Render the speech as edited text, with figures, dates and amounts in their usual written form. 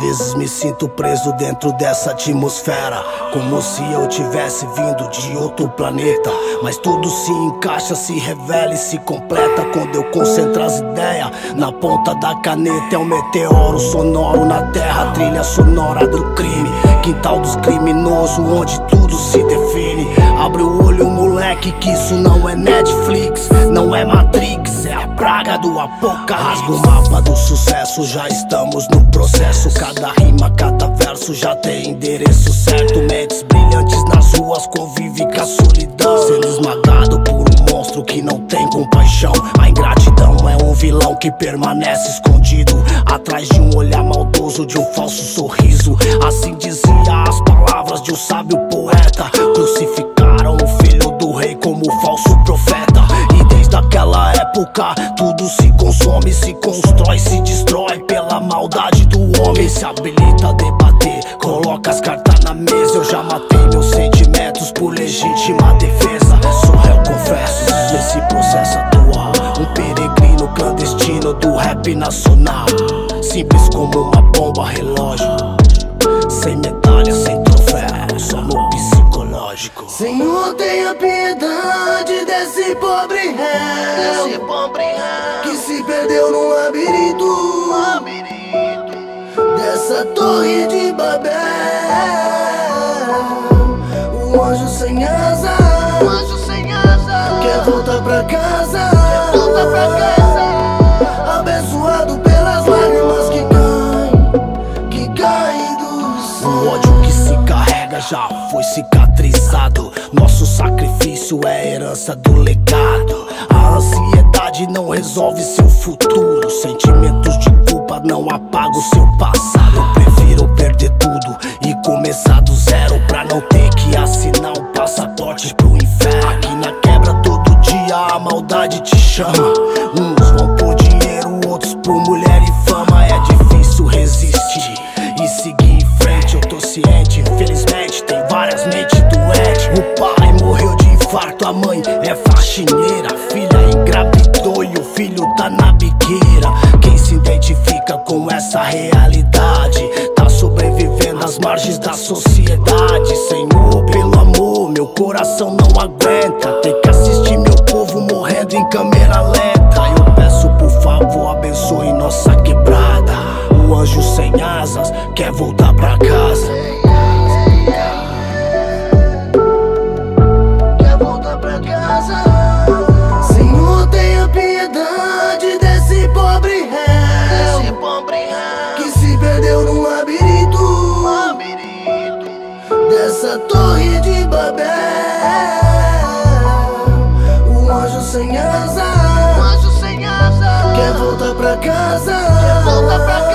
vezes me sinto preso dentro dessa atmosfera, como se eu tivesse vindo de outro planeta. Mas tudo se encaixa, se revela e se completa quando eu concentro as ideias na ponta da caneta. É um meteoro sonoro na terra, trilha sonora do crime, quintal dos criminosos onde tudo se define. Abre o olho, moleque, que isso não é Netflix, não é Matrix, é a praga do apocalipse. Rasga o mapa do sucesso, já estamos no processo. Cada rima, cada verso já tem endereço certo. Mentes brilhantes nas ruas, convive com a solidão, sendo esmagado por um monstro que não tem compaixão. A ingratidão é um vilão que permanece escondido atrás de um olhar maldoso, de um falso sorriso. Assim dizia as palavras de um sábio poeta. Crucificaram o filho do rei como falso profeta. E desde aquela época tudo se consome, se constrói, se destrói pela maldade do homem. Se habilita a debater, coloca as cartas na mesa. Eu já matei meus sentimentos por legítima defesa. Sou réu, confesso, nesse processo atual, um peregrino clandestino do rap nacional. Simples como uma bomba relógio, sem medalha, sem troféu, só no psicológico. Senhor, tenha piedade desse pobre réu, que se perdeu num labirinto, dessa torre de Babel. O anjo sem asa, quer voltar pra casa, abençoado pelas lágrimas que caem do céu. O ódio que se carrega já foi cicatrizado. Nosso sacrifício é herança do legado. A ansiedade não resolve seu futuro. Sentimentos de culpa não apagam o seu passado. Eu prefiro perder tudo e começar do zero, pra não ter que assinar um passaporte pro inferno. Aqui na quebra todo dia a maldade te chama. Uns vão por dinheiro, outros por mulher e fama. É difícil resistir e seguir em frente. Eu tô ciente, infelizmente tem várias mentes doentes. O pai morreu de infarto, a mãe é faxineira, a filha engravidou e o filho tá na biqueira. Quem se identifica com essa realidade tá sobrevivendo às margens da sociedade. Senhor, pelo amor, meu coração não aguenta ter que assistir meu povo morrendo em câmera lenta. Eu peço por favor, abençoe nossa quebrada. O anjo sem asas quer voltar pra casa. Senhor, tenha piedade desse pobre réu, que se perdeu num labirinto, dessa torre de Babel. O anjo sem asa, quer voltar pra casa,